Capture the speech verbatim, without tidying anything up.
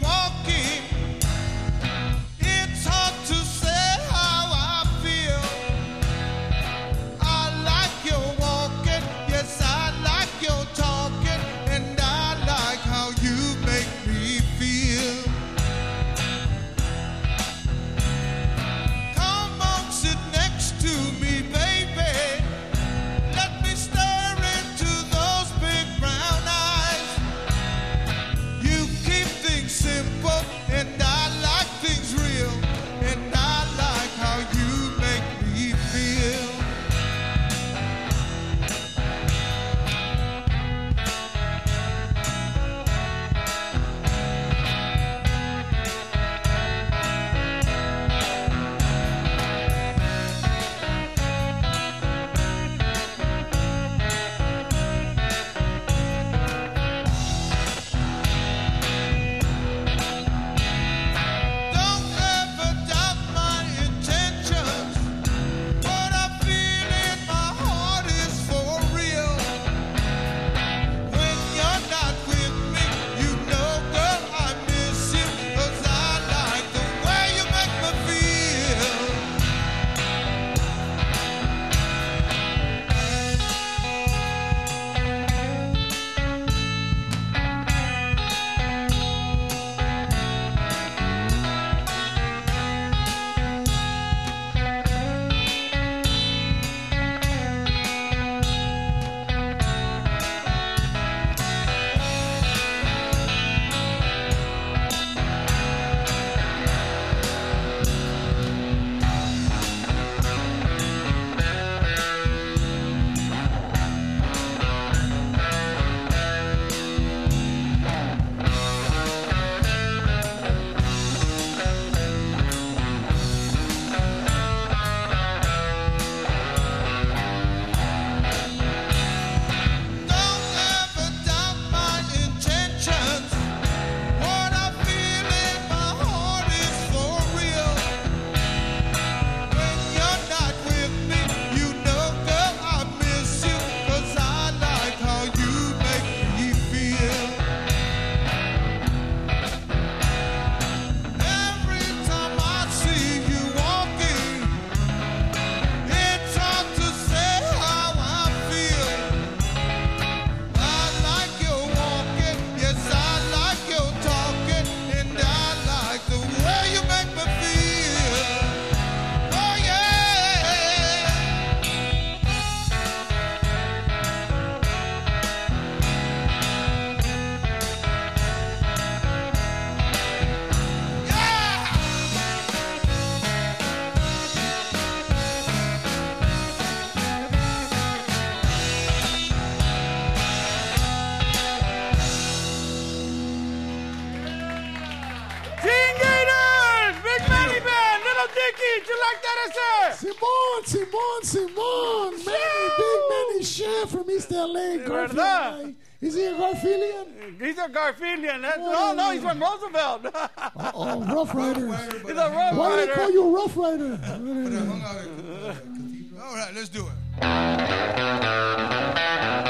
walking. It's hard to say how I feel. I like your walking, yes, I like your talking, and I like how you make me feel. Come on, sit next to me, baby. Let me stare into those big brown eyes. You keep things simple, and I like things real, and I like how you make me feel. Don't ever doubt my intentions. What I feel in my heart is for real. When you're not with me, you know, girl, I miss you, 'cause I like the way you make me feel. Don't ever doubt my intentions. What I feel in my heart is for real. When you're not with me, you know, girl, I miss you, 'cause I like how you make me feel. Every time I see you walking, it's hard to say how I feel. I like your walking, yes, I like your talking, and I like the way you make me feel. Oh yeah. Yeah. Teen Gators! Big Manny Band! Little Dicky! Do you like that, I said? Simon, Simon, Simon. Manny, big Manny Chef from East L A. Garfield verdad? High. Is he a Garfieldian? He's a Garfieldian. That's, oh, no, he's from Roosevelt. Oh, Rough Riders. He's a Rough Why do they call Rider. you a Rough Rider? All right, let's do it.